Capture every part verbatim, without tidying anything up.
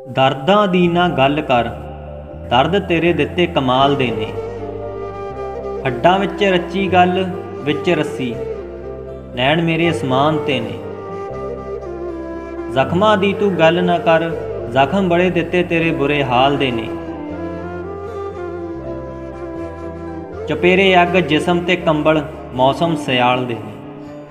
ਦਰਦਾਂ ਦੀ ਨਾ ਗੱਲ ਕਰ, ਦਰਦ ਤੇਰੇ ਦਿੱਤੇ ਕਮਾਲ ਦੇ ਨੇ। ਹੱਡਾਂ ਵਿੱਚ ਰੱਚੀ ਗੱਲ ਵਿੱਚ ਰੱਸੀ, ਨੈਣ ਮੇਰੇ ਅਸਮਾਨ ਤੇ ਨੇ। ਜ਼ਖਮਾਂ ਦੀ ਤੂੰ ਗੱਲ ਨਾ ਕਰ, ਜ਼ਖਮ ਬੜੇ ਦਿੱਤੇ ਤੇਰੇ ਬੁਰੇ ਹਾਲ ਦੇ ਨੇ। ਚਪੇਰੇ ਅੱਗ ਜਿਸਮ ਤੇ ਕੰਬਲ, ਮੌਸਮ ਸਿਆਲ ਦੇ ਨੇ।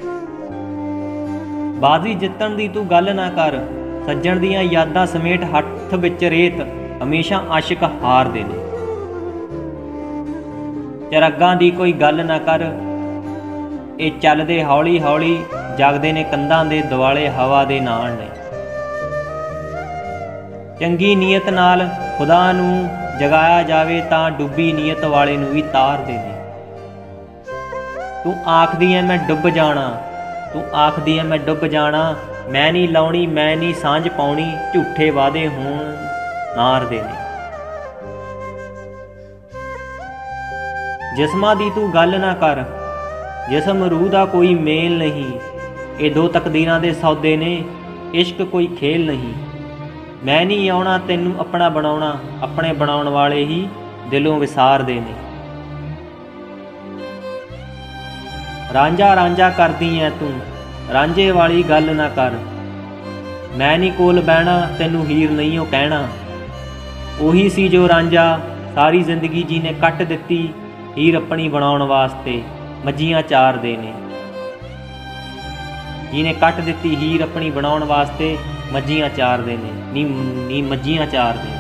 ਬਾਜ਼ੀ ਜਿੱਤਣ ਦੀ ਤੂੰ ਗੱਲ ਨਾ ਕਰ, ਸੱਜਣ ਦੀਆਂ ਯਾਦਾਂ ਸਮੇਟ ਹੱਥ ਵਿੱਚ ਰੇਤ, ਹਮੇਸ਼ਾ ਆਸ਼ਿਕ ਹਾਰਦੇ ਨੇ। ਚਰੱਗਾਂ ਦੀ ਕੋਈ ਗੱਲ ਨਾ ਕਰ, ਇਹ ਚੱਲਦੇ ਹੌਲੀ ਹੌਲੀ, ਜਗਦੇ ਨੇ ਕੰਧਾਂ ਦੇ ਦੁਆਲੇ ਹਵਾ ਦੇ ਨਾਲ ਨੇ। ਚੰਗੀ ਨੀਅਤ ਨਾਲ ਖੁਦਾ ਨੂੰ ਜਗਾਇਆ ਜਾਵੇ ਤਾਂ ਡੁੱਬੀ ਨੀਅਤ ਵਾਲੇ ਨੂੰ ਵੀ ਤਾਰਦੇ ਨੇ। ਤੂੰ ਆਖਦੀ ਐ ਮੈਂ ਡੁੱਬ ਜਾਣਾ, ਤੂੰ ਆਖਦੀ ਐ ਮੈਂ ਡੁੱਬ ਜਾਣਾ, ਮੈਂ ਨਹੀਂ ਲਾਉਣੀ ਮੈਂ ਨਹੀਂ ਸਾਂਝ ਪਾਉਣੀ, ਝੂਠੇ ਵਾਅਦੇ ਹੋਣ ਨਾਰਦੇ ਨੇ। ਜਿਸਮਾਂ ਦੀ ਤੂੰ ਗੱਲ ਨਾ ਕਰ, ਜਿਸਮ ਰੂਹ ਦਾ ਕੋਈ ਮੇਲ ਨਹੀਂ, ਇਹ ਦੋ ਤਕਦੀਰਾਂ ਦੇ ਸੌਦੇ ਨੇ, ਇਸ਼ਕ ਕੋਈ ਖੇਲ ਨਹੀਂ। ਮੈਂ ਨਹੀਂ ਆਉਣਾ ਤੈਨੂੰ ਆਪਣਾ ਬਣਾਉਣਾ, ਆਪਣੇ ਬਣਾਉਣ ਵਾਲੇ ਹੀ ਦਿਲੋਂ ਵਿਸਾਰਦੇ ਨੇ। ਰਾਂਝਾ ਰਾਂਝਾ ਕਰਦੀ ਐ ਤੂੰ, ਰਾਂਝੇ ਵਾਲੀ ਗੱਲ ਨਾ ਕਰ, ਮੈਂ ਨਹੀਂ ਕੋਲ ਬਹਿਣਾ ਤੈਨੂੰ ਹੀਰ ਨਹੀਂ ਉਹ ਕਹਿਣਾ। ਉਹੀ ਸੀ ਜੋ ਰਾਂਝਾ ਸਾਰੀ ਜ਼ਿੰਦਗੀ ਜੀ ਨੇ ਕੱਟ ਦਿੱਤੀ, ਹੀਰ ਆਪਣੀ ਬਣਾਉਣ ਵਾਸਤੇ ਮੱਝੀਆਂ ਚਾਰਦੇ ਨੇ। ਜਿਹਨੇ ਕੱਟ ਦਿੱਤੀ ਹੀਰ ਆਪਣੀ ਬਣਾਉਣ ਵਾਸਤੇ ਮੱਝੀਆਂ ਚਾਰਦੇ ਨੇ, ਨੀ ਨੀ ਮੱਝੀਆਂ ਚਾਰਦੇ ਨੇ।